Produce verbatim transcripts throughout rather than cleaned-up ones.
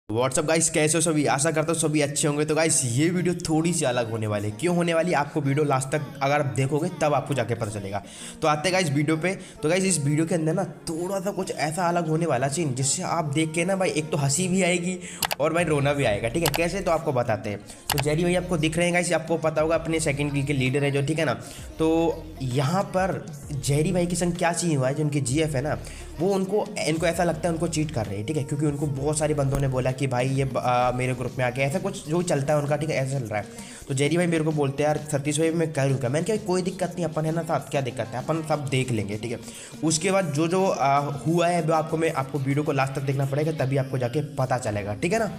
WhatsApp guys, कैसे हो सभी। आशा करता हूँ सभी अच्छे होंगे। तो गाइस ये वीडियो थोड़ी सी अलग होने वाली है। क्यों होने वाली है, आपको वीडियो लास्ट तक अगर आप देखोगे तब आपको जाके पता चलेगा। तो आते हैं गाइस वीडियो पे। तो गाइस इस वीडियो के अंदर ना थोड़ा सा कुछ ऐसा अलग होने वाला सीन जिससे आप देख के ना भाई एक तो हंसी भी आएगी और भाई रोना भी आएगा। ठीक है, कैसे तो आपको बताते हैं। तो जेरी भाई आपको दिख रहे हैं गाइस, आपको पता होगा अपने सेकंड गिल के लीडर है जो, ठीक है ना। तो यहाँ पर जेरी भाई के संग क्या चीज़ हुआ है, जो उनके जीएफ है ना, वो उनको इनको ऐसा लगता है उनको चीट कर रहे हैं। ठीक है, क्योंकि उनको बहुत सारे बंदों ने बोला कि भाई ये आ, मेरे ग्रुप में आके ऐसा कुछ जो चलता है उनका। ठीक है, ऐसा चल रहा है। तो जेरी भाई मेरे को बोलते हैं यार सतीश भाई मैं करूँगा। मैंने कहा कोई दिक्कत नहीं, अपन है ना साथ, क्या दिक्कत है, अपन सब देख लेंगे। ठीक है, उसके बाद जो जो आ, हुआ है वो आपको मैं आपको वीडियो को लास्ट तक देखना पड़ेगा, तभी आपको जाके पता चलेगा। ठीक है ना।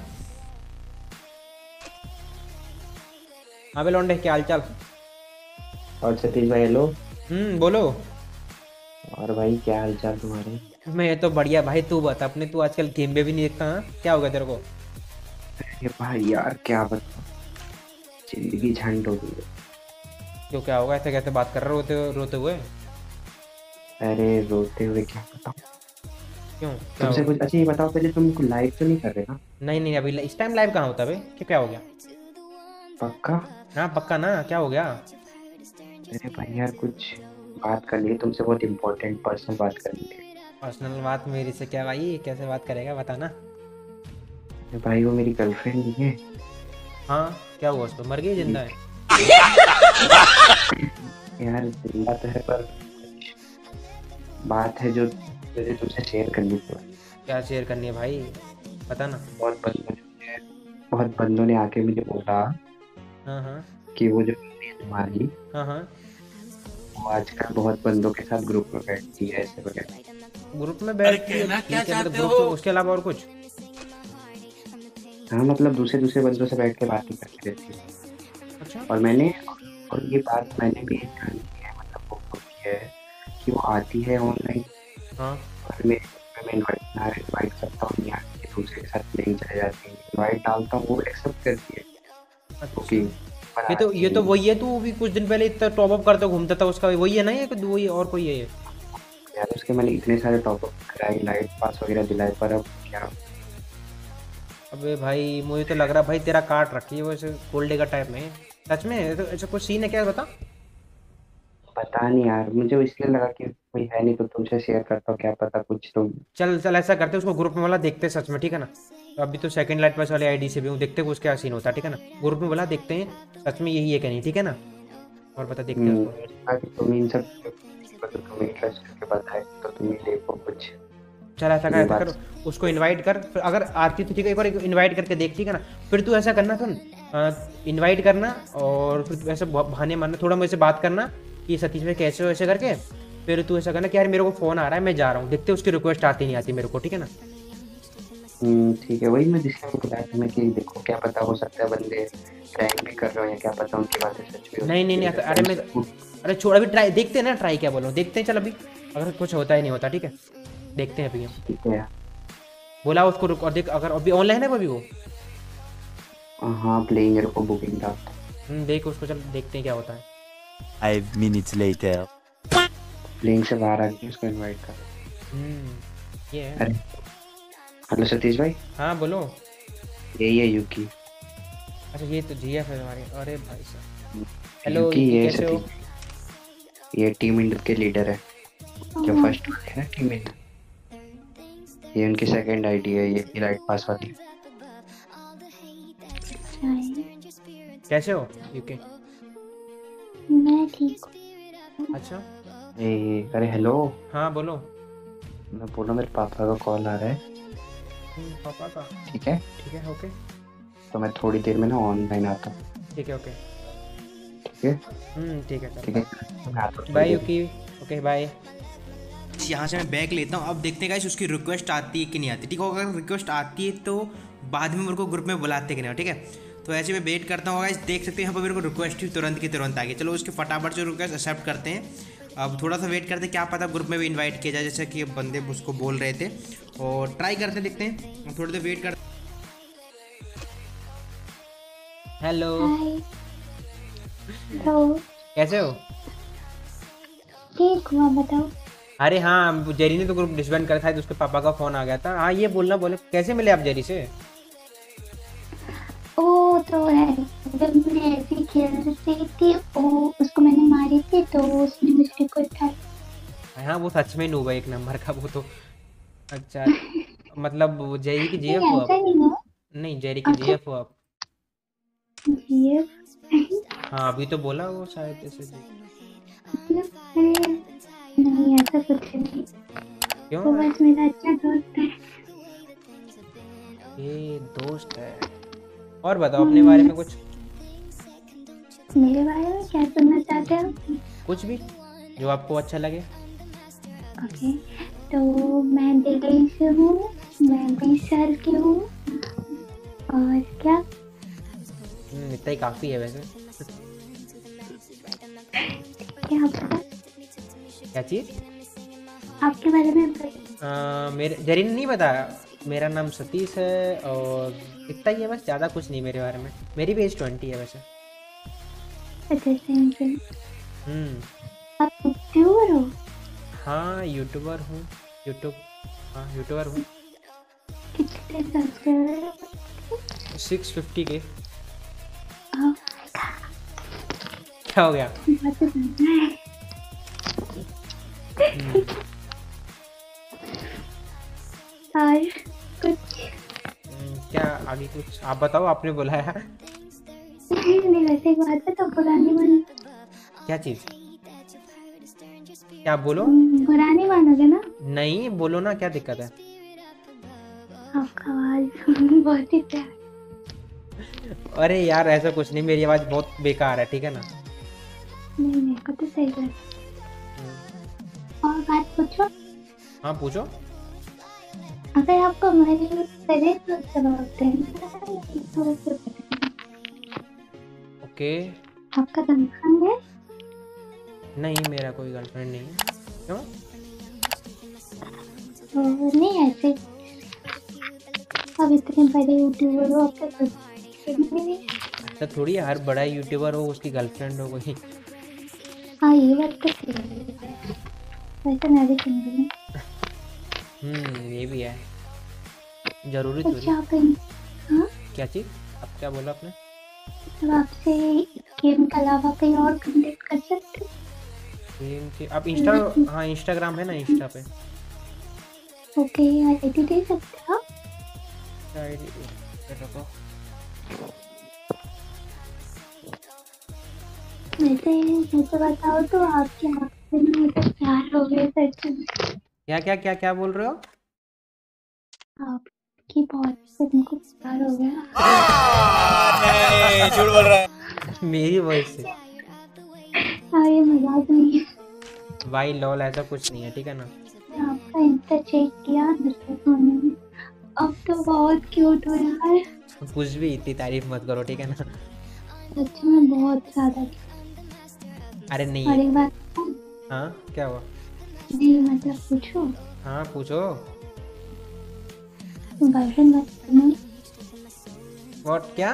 हाँ बे लौंडे, क्या हाल चाल। और सतीश भाई हेलो। हम्म बोलो। और भाई क्या हाल चाल तुम्हारे? मैं तो बढ़िया भाई, तू बता अपने। तू आजकल गेम में भी नहीं देखता। हाँ, क्या हो गया तेरे को? अरे भाई यार क्या बताऊं, जिंदगी झंड हो गई है। क्यों, क्या होगा? ऐसे कैसे बात कर रहे हो रोते रोते हुए? अरे रोते हुए क्या बताऊं क्यों, क्या तुमसे होगा? कुछ। अच्छा ये बताओ पहले, तुम लाइव तो नहीं कर रहे ना? नहीं नहीं, अभी इस टाइम लाइव कहाँ होता है बे? क्या क्या हो गया? पक्का? हाँ पक्का ना, क्या हो गया? अरे भाई यार कुछ बात करनी है तुमसे, बहुत इंपॉर्टेंट पर्सनल बात करनी है। पर्सनल बात मेरी से क्या भाई? कैसे बात करेगा, बताना। अरे भाई वो मेरी गर्लफ्रेंड नहीं है। हाँ, क्या हुआ उसको? मर गई, जिंदा है? यार जिंदा तो है, पर बात है जो मुझे तुमसे शेयर करनी थी। क्या शेयर करनी है भाई, बता ना। बहुत बंदों ने बहुत बंदों ने आके मुझे बोला हाँ हाँ कि वो जो बंदी है तुम्हारी, हाँ हाँ। वो आजकल बहुत बंदों के साथ ग्रुप में बैठती है ऐसे वगैरह। ग्रुप में बैठ के ठीक है, मतलब ग्रुप में उसके अलावा और कुछ? हाँ मतलब दूसरे दूसरे बंदों से बैठ के बातें करती रहती है। अच्छा। और मैंने और ये बात मैंने भी जान की है, मतलब वो खुद की है कि वो आती है ऑनलाइन हाँ, और मैं मैं इनवाइट ना इनवाइट करता हूँ, नहीं आती है, दूसरे के साथ नहीं चले जाती है, इनवाइट डालता हूँ वो एक्सेप्ट करती है। अच्छा। ओके पर ये तो आती ये तो नहीं वही है, तू भी कुछ दिन पहले इतना टॉप अप करता घूमता था, उसका वही है ना? ये कोई वही और कोई है ये? है यार। उसके मैंने इतने सारे टॉप अप कराए, लाइट पास वगैरह दिलाए, पर अब क्या। अबे भाई मुझे तो लग रहा भाई तेरा काट रखी है वैसे गोल्ड का टाइप में। सच में? तो ऐसा कुछ सीन है क्या, बता। पता नहीं यार, मुझे इसलिए लगा कि कोई है नहीं तो तुमसे शेयर करता हूँ, क्या पता कुछ तुम। चल चल ऐसा करते उसको ग्रुप में वाला देखते हैं सच में, ठीक है ना। तो अभी तो सेकंड लाइट पास वाले आईडी से भी हूँ, देखते हैं कुछ क्या सीन होता है, ठीक है ना। ग्रुप में बोला देखते हैं सच में यही है क्या नहीं, ठीक है ना। और बता, देखते हैं हम्म, उसको। मैंने कहा कि तुम इन सब तो तुम इंटरेस्ट करके बताए तो तुम ही देखो कुछ। चल ऐसा कर ये ऐसा कर, बात। उसको इनवाइट कर, फिर अगर आती तो ठीक है, एक बार इनवाइट करके देख, ठीक है ना। फिर तू ऐसा करना, सुन, इनवाइट करना और फिर तू ऐसे बहाने मारना, थोड़ा मुझसे बात करना कि सतीश भाई कैसे हो, ऐसे करके। फिर तू ऐसा करना कि यार मेरे को फ़ोन आ रहा है, मैं जा रहा हूँ, देखते उसकी रिक्वेस्ट आती नहीं आती मेरे को, ठीक है ना। हम्म ठीक है, वही मैं जिसके को बुलाया था मैं कि देखो क्या पता, हो सकता है बंदे प्रैंक भी कर रहे हो या क्या पता उनकी बातें सच भी हो नहीं नहीं सकती नहीं, है। ऐसा- अरे मैं, अरे छोड़, अभी ट्राई देखते हैं ना, ट्राई क्या बोलो, देखते हैं। चल अभी अगर कुछ होता ही नहीं होता, ठीक है, देखते हैं अभी हम। ठीक है। बोला उसको रुक, और देख अगर अभी ऑनलाइन है अभी वो। हाँ प्लेइंग मेरे को बुकिंग था। हम्म, देख उसको, चल देखते हैं क्या होता है। Five minutes later. प्लेइंग से बाहर आ गया, उसको इनवाइट कर। हम्म, ये है। अरे हेलो सतीश भाई, हाँ बोलो। यही है यूकी। अच्छा ये तो जीएफ है हमारे, अरे भाई साहब। हेलो यूकी यूकी, ये कैसे हो? सतीश, ये टीम इंडिया के लीडर है, जो फर्स्ट वाले है ना टीम इंडिया। ये उनकी सेकंड आईडी है, ये इलाइट पास वाली। कैसे हो यूके? मैं ठीक हूँ। अच्छा। ए अरे हेलो, हाँ बोलो। मैं बोला मेरे पापा का कॉल आ रहा है। हम्म, पापा का? ठीक है, ठीक है, ओके। तो मैं थोड़ी देर में ना ऑनलाइन आता हूँ। ठीक है, ओके। ठीक है हम्म, ठीक है, ठीक चल है, मैं आता हूँ थोड़ी बाय देर में। यूकी। Okay bye. यहाँ से मैं बैग लेता हूँ। अब देखते हैं गाइस उसकी रिक्वेस्ट आती है कि नहीं आती। ठीक है, अगर रिक्वेस्ट आती है तो बाद में मेरे को ग्रुप में बुलाते कि नहीं, ठीक है। तो ऐसे मैं वेट करता हूँ गाइस, देख सकते हैं यहाँ पर मेरे को रिक्वेस्ट ही तुरंत की तुरंत आ गई। चलो उसके फटाफट से रिक्वेस्ट एक्सेप्ट करते हैं। अब थोड़ा सा वेट करते हैं, क्या पता ग्रुप में भी इन्वाइट किया जाए जैसे कि बंदे उसको बोल रहे थे। और ट्राई करते देखते हैं, थोड़ी देर वेट करते। Hello, hi. हेलो। कैसे हो? ठीक हूँ, आप बताओ। अरे हाँ, जेरी ने तो ग्रुप डिसबैंड करा था, तो उसके पापा का फ़ोन आ गया था। हाँ ये बोलना, बोले कैसे मिले आप जेरी से? तो जब मैं ऐसे खेल रही थी वो उसको मैंने मारी थी तो उसने मुझे को उठाया। हाँ वो सच में नूब है एक नंबर का वो तो। अच्छा मतलब जेरी की जीएफ नहीं हो ऐसा आप? नहीं है। नहीं जेरी की अच्छा। जीएफ हो आप? ये हाँ अभी तो बोला वो शायद ऐसे जी। नहीं ऐसा कुछ नहीं, क्यों वो है? बस मेरा अच्छा दोस्त है। ये दोस्त है। और बताओ अपने बारे में कुछ। मेरे बारे में क्या सुनना चाहते हो? कुछ भी जो आपको अच्छा लगे। ओके, तो मैं दिल्ली से हूँ, मैं बीस साल की हूँ। और क्या? हम्म, इतना ही काफी है वैसे। क्या आपका? क्या चीज? आपके बारे में बताइए। आ, मेरे जेरी ने नहीं बताया। मेरा नाम सतीश है और इतना ही है बस, ज़्यादा कुछ नहीं मेरे बारे में। मेरी भी एज ट्वेंटी है वैसे। अच्छा सेम सेम। हम्म। आप यूट्यूबर हो? हाँ यूट्यूबर हूँ। यूट्यूब हाँ यूट्यूबर हूँ। कितने सब्सक्राइबर? सिक्स फिफ्टी के। आप क्या हो गया? बात करना है। हम्म, और कुछ हम्म, क्या आगे कुछ आप बताओ, आपने बुलाया। नहीं, वैसे एक बात है तो बुरा नहीं मान क्या चीज़? क्या बोलो? बुरा नहीं मानोगे ना? नहीं बोलो ना, क्या दिक्कत है? आपका आवाज बहुत ही प्यारा। अरे यार ऐसा कुछ नहीं, मेरी आवाज़ बहुत बेकार है, ठीक है ना। नहीं मेरे को तो सही लगा। और बात पूछो। हाँ पूछो। अगर आपको मरे करे तो जवाब देना। तो ओके। आपका गर्लफ्रेंड है? नहीं मेरा कोई गर्लफ्रेंड नहीं है। क्यों? तो नहीं ऐसे, अब इतने बड़े यूट्यूबर हो आपका गर्लफ्रेंड नहीं है? ऐसा थोड़ी है, हर बड़ा यूट्यूबर हो उसकी गर्लफ्रेंड हो कोई। हाँ ये बात तो सही है, वैसे मैं भी सिंगल हूँ। हम्म ये भी है, जरूरी तो थोड़ी। क्या करें? हाँ, क्या चीज़? आप क्या बोला आपने? तो आपसे गेम के अलावा कहीं और कंटेक्ट कर सकते हो? गेम के आप इंस्टा, हाँ इंस्टाग्राम है ना, इंस्टा पे। ओके आईडी दे सकते हो आप? क्या आईडी? रखो। वैसे वैसे बताओ तो आपके आपसे ना मुझे प्यार हो गया सच में। क्या क्या क्या क्या बोल रहे हो? आपकी बहुत से तुमको प्यार हो गया। नहीं झूठ बोल रहा है। मेरी वॉइस से? हाँ ये मजाक नहीं है। भाई लॉल ऐसा कुछ नहीं है, ठीक है ना। मैंने आपका इंस्टा चेक किया दूसरे फोन में, अब तो बहुत क्यूट हो यार। कुछ भी इतनी तारीफ मत करो, ठीक है ना। सच में बहुत ज्यादा। अरे नहीं और है। एक बात, हाँ क्या हुआ? नहीं मतलब पूछो। हाँ पूछो। गर्लफ्रेंड बात करना। व्हाट? क्या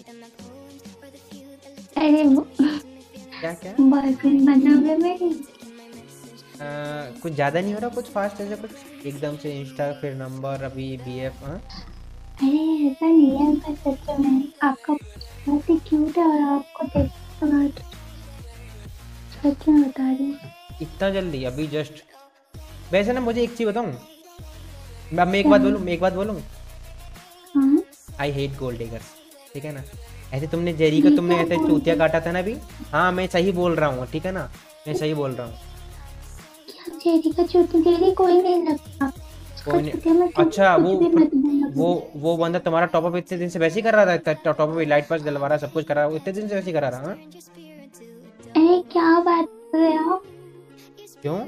अरे क्या क्या? बॉयफ्रेंड बनोगे मेरी? आ, कुछ ज़्यादा नहीं हो रहा, कुछ फास्ट ऐसा कुछ एकदम से इंस्टा फिर नंबर अभी बीएफ। हाँ अरे ऐसा नहीं है, बस सच में आपका बहुत ही क्यूट है और आपको देख के बहुत सच में बता रही हूँ। इतना जल्दी अभी जस्ट? वैसे ना मुझे एक चीज़ बताऊँ, अब मैं एक बात बोलूँ, मैं एक बात बोलूँ। हाँ आई हेट गोल्ड डिगर्स, ठीक है ना। ऐसे तुमने जेरी को तुमने ऐसे चूतिया काटा था ना अभी। हाँ मैं सही बोल रहा हूँ, ठीक है ना, मैं सही बोल रहा हूँ। क्या जेरी का चूती? जेरी कोई नहीं लगता। कोई नहीं। चूतिया मत बोलो, अच्छा कुछ वो भी मत बोलो। वो वो बंदा तुम्हारा टॉप अप इतने दिन से वैसे ही कर रहा था, टॉप अप लाइट पास डलवा रहा, सब कुछ कर रहा है, इतने दिन से वैसे ही करा रहा। हाँ अरे क्या बात कर रहे हो? क्यों?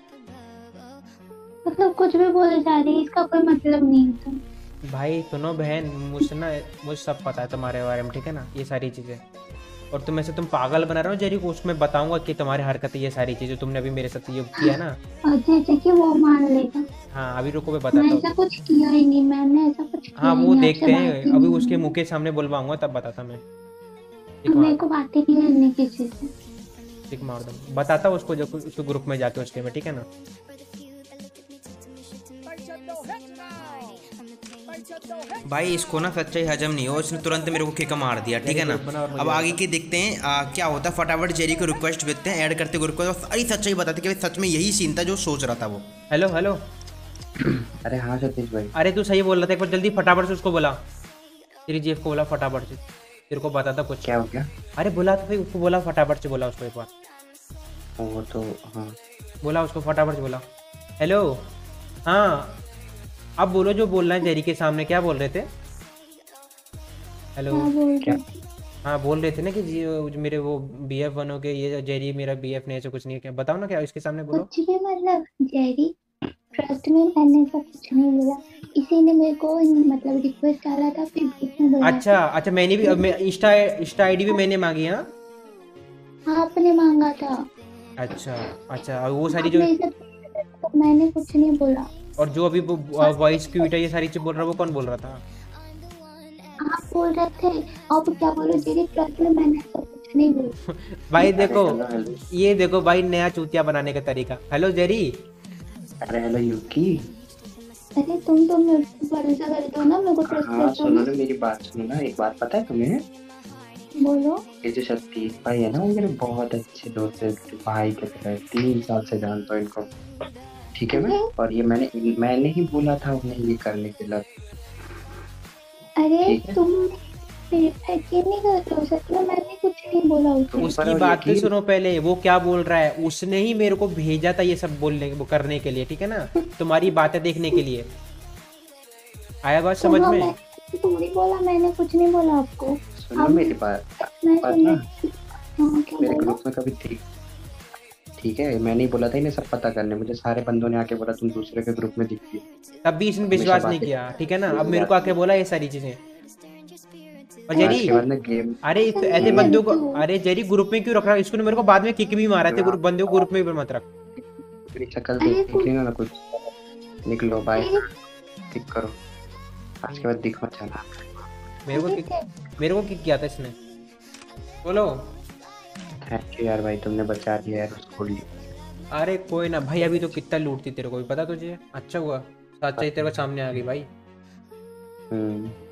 मतलब कुछ भी बोले जा रही है, इसका कोई मतलब नहीं है। तुम भाई सुनो बहन, मुझसे ना मुझे सब पता है तुम्हारे बारे में, ठीक है ना, ये सारी चीज़ें। और तुम ऐसे तुम पागल बना रहे हो जेरी को, उसमें बताऊंगा कि तुम्हारी हरकतें ये सारी चीज़ें तुमने अभी मेरे साथ ये किया ना। और जैसे कि वो मान लेगा। हाँ अभी रुको मैं मैं बताता ऐसा हूँ। कुछ किया ही नहीं, मैंने ऐसा कुछ किया हाँ ही वो नहीं, देखते आपसे बात हैं, ही अभी नहीं उसके हुई। मुंह के सामने बुलवाऊंगा तब बताता मैं। अब टिक मेरे मार को बात ही नहीं करनी किसी से। टिक मार दूँ, बताता हूँ उसको, जो उसको ग्रुप में जाके उसके में, ठीक है ना। भाई इसको ना सच्चाई हजम नहीं हो, इसने तुरंत मेरे को किक मार दिया, ठीक है ना। अब आगे की देखते हैं आ, क्या होता है। फटाफट जेरी को रिक्वेस्ट भेजते हैं, ऐड करते ग्रुप को, सारी सच्चाई बताते कि भाई सच में यही सीन था जो सोच रहा था वो। हेलो हेलो, अरे हाँ सतीश भाई, अरे तू सही बोल रहा था, एक बार जल्दी फटाफट से उसको बोला, तेरी जेफ को बोला फटाफट से, तेरे को बता था कुछ। क्या हो गया? अरे बोला तो भाई उसको, बोला फटाफट से, बोला उसको एक बार, वो तो हाँ, बोला उसको फटाफट से बोला। हेलो, हाँ अब बोलो जो बोलना है जेरी के सामने, क्या बोल रहे थे? हेलो, क्या बोल क्या? रहे थे? हाँ बोल रहे थे ना कि जी जो मेरे वो बी एफ बनोगे, ये जेरी मेरा बी एफ नहीं, ऐसा कुछ नहीं है क्या? बताओ ना क्या इसके सामने बोलो। कुछ भी मतलब जेरी, ट्रस्ट में मैंने ऐसा कुछ नहीं बोला। इसी ने मेरे को मतलब रिक्वेस्ट डाला था, फिर बीच में बोला। अच्छा अच्छा, मैंने भी, अब मैं इंस्टा इंस्टा आईडी भी मैंने मांगी। हाँ आपने मांगा था। अच्छा अच्छा, और वो सारी जो, आपने ये सब तो मैंने कुछ नहीं बोला। और जो अभी वॉइस क्यूट है ये सारी चीज बोल रहा है, वो कौन बोल रहा था? आप बोल रहे थे। अब क्या बोलो जेरी, ट्रस्ट में मैंने ऐसा कुछ नहीं बोला। भाई देखो, हेलो हेलो, ये देखो भाई नया चूतिया बनाने का तरीका। हेलो जेरी, अरे हेलो यूकी। अरे तुम तो मेरे को भरोसा कर दो ना, मेरे को ट्रस्ट हाँ कर दो सुनो ना। ना, मेरी बात सुनो ना, एक बात पता है तुम्हें? बोलो। ये जो सतीश भाई है ना, वो मेरे बहुत अच्छे दोस्त है, भाई के तरह, तीन साल से जानता हूँ इनको, ठीक है मैं। और ये मैंने मैंने ही बोला था उन्हें ये करने के लिए। अरे ठीक है। तुम यकीन नहीं करते हो, सच में मैंने कुछ नहीं बोला उसे। तुम पर उसकी और बात तो यकीन- सुनो पहले, वो क्या बोल रहा है। उसने ही मेरे को भेजा था ये सब बोलने, वो करने के लिए, ठीक है ना, तुम्हारी बातें देखने के लिए। आया बात समझ सुनो, में? मैं थोड़ी बोला, मैंने कुछ नहीं बोला आपको। सुनो हम- मेरी बात, मैं बात सुनने- ना, हाँ, क्या मेरे बोलो? ग्रुप में कभी थी, ठीक है, मैंने ही बोला था इन्हें सब पता करने, मुझे सारे बंदों ने आके बोला तुम दूसरे के ग्रुप में दिखती हो। तब भी इसने विश्वास हमेशा नहीं बातें- किया, ठीक है ना। अब मेरे को आके बोला ये सारी चीजें। और आज जेरी, के बाद ना गेम, अरे इस ऐसे बंदों को, अरे जेरी ग्रुप में क्यों रख रहा है इसको? मेरे को बाद में किक भी मारा थे, ग्रुप बंदे को ग्रुप में भी मत रख। मेरी शक्ल अरे देख देख लेना ना कुछ, निकलो बाय, अरे ठीक करो, आज के बाद दिख मत जाना। मेरे को किक, मेरे को किक किया था इसने। बोलो। थैंक यू यार भाई, तुमने बचा दिया यार उसको। अरे कोई ना भाई, अभी तो कितना लूटती तेरे को भी पता तुझे। अच्छा हुआ सच्चाई तेरे को सामने आ गई भाई। हम्म